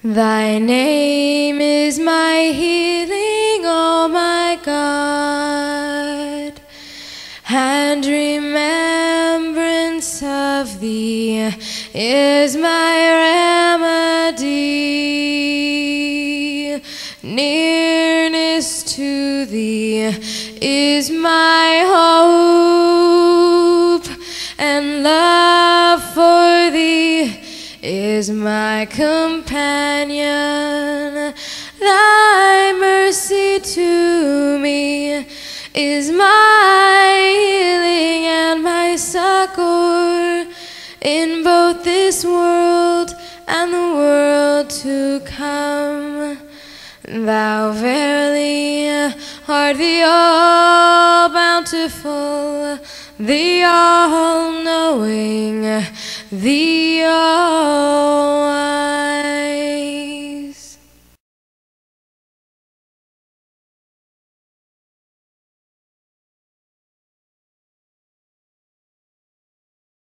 Thy name is my healing, O my God, and remembrance of thee is my remedy. Nearness to thee is my hope, and love for thee is my companion. Thy mercy to me is my healing and my succor in both this world and the world to come. Thou verily art the all-bountiful, the all-knowing, the all